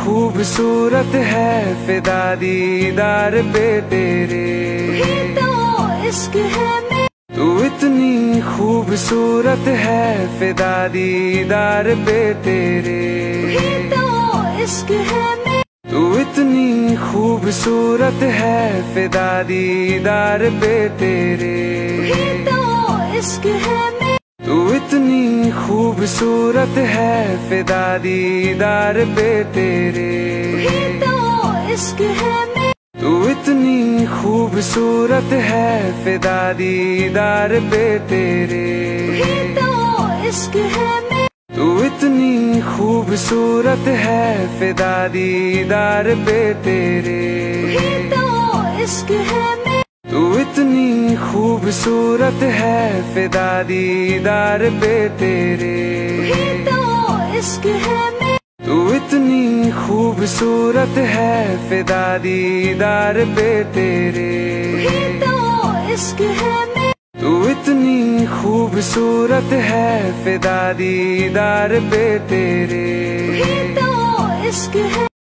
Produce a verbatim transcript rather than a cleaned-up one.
खूबसूरत है फिदा दीदार पे तेरे, तो इश्क है मेरा। तू इतनी खूबसूरत है फिदा दीदार पे तेरे, तो इश्क है मेरा। तू इतनी खूबसूरत है फिदा दीदार पे तेरे, तो इश्क है मेरा। तू इतनी खूबसूरत है फिदा दीदार पे तेरे, तो इश्क है मेरा। तू इतनी खूबसूरत है फिदा दीदार पे तेरे, तो इश्क है मेरा। तू इतनी खूबसूरत है फिदा दीदार पे तेरे, तो इश्क है मेरा। तू इतनी खूबसूरत है फिदा दीदार पे तेरे, तो इश्क है मेरा। तू इतनी खूबसूरत है फिदा दीदार पे तेरे, तो इश्क है मेरा। तू इतनी खूबसूरत है फिदा दीदार पे तेरे, तो इश्क है।